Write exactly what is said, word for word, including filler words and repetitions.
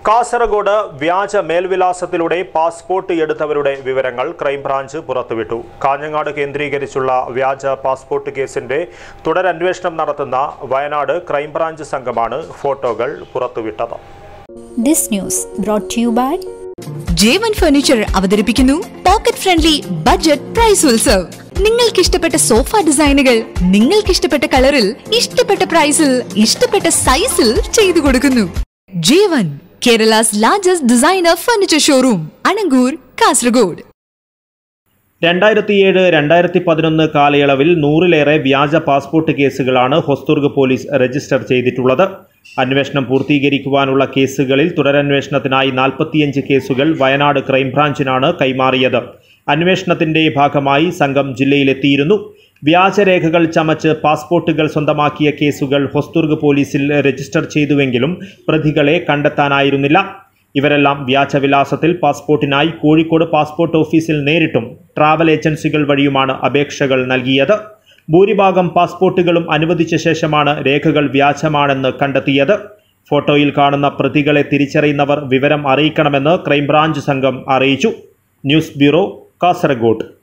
കാസർഗോഡ് വ്യാജ മേൽവിലാസത്തിലൂടെ പാസ്പോർട്ട് എടുത്തവരുടെ വിവരങ്ങൾ ക്രൈംബ്രാഞ്ച് പുറത്തുവിട്ടു. കാഞ്ഞങ്ങാട് കേന്ദ്രീകരിച്ചുള്ള വ്യാജ പാസ്പോർട്ട് കേസിന്റെ തുടരന്വേഷണം നടത്തുന്ന വയനാട് ക്രൈംബ്രാഞ്ച് സംഘമാണ് ഫോട്ടോകൾ പുറത്തുവിട്ടത്. This news brought to you by J one furniture അവതരിപ്പിക്കുന്നു pocket friendly budget price Utsav. നിങ്ങൾക്ക് ഇഷ്ടപ്പെട്ട സോഫ ഡിസൈനുകൾ നിങ്ങൾക്ക് ഇഷ്ടപ്പെട്ട കളറിൽ ഇഷ്ടപ്പെട്ട പ്രൈസിൽ ഇഷ്ടപ്പെട്ട സൈസിൽ ചെയ്തു കൊടുക്കുന്നു. J one, Kerala's largest designer furniture showroom, Anangoor, Kasaragod. രണ്ടായിരത്തി ഏഴ് രണ്ടായിരത്തി പതിനൊന്ന് കാലയളവിൽ നൂറിലേറെ വ്യാജ പാസ്പോർട്ട് കേസുകളാണ് ഹൊസ്ദുർഗ് പോലീസ് രജിസ്റ്റർ ചെയ്തിട്ടുള്ളത്. അന്വേഷണം പൂർത്തീകരിക്കുവാനുള്ള കേസുകളിൽ തുടരന്വേഷണത്തിനായി നാൽപ്പത്തിയഞ്ച് കേസുകൾ വയനാട് ക്രൈംബ്രാഞ്ചിനാണ് കൈമാറിയത്. അന്വേഷണത്തിന്റെ ഭാഗമായി സംഘം ജില്ലയിലെത്തിയിരുന്നു. വ്യാജരേഖകൾ ചമച്ച് പാസ്പോർട്ടുകൾ സ്വന്തമാക്കിയ കേസുകൾ ഹൊസ്ദുർഗ് പോലീസിൽ രജിസ്റ്റർ ചെയ്തുവെങ്കിലും പ്രതികളെ കണ്ടെത്താനായിരുന്നില്ല. ഇവരെല്ലാം വ്യാജവിലാസത്തിൽ പാസ്പോർട്ടിനായി കോഴിക്കോട് പാസ്പോർട്ട് ഓഫീസിൽ നേരിട്ടും ട്രാവൽ ഏജൻസികൾ വഴിയുമാണ് അപേക്ഷകൾ നൽകിയത്. ഭൂരിഭാഗം പാസ്പോർട്ടുകളും അനുവദിച്ച ശേഷമാണ് രേഖകൾ വ്യാജമാണെന്ന് കണ്ടെത്തിയത്. ഫോട്ടോയിൽ കാണുന്ന പ്രതികളെ തിരിച്ചറിയുന്നവർ വിവരം അറിയിക്കണമെന്ന് ക്രൈംബ്രാഞ്ച് സംഘം അറിയിച്ചു. News bureau, Kasaragod.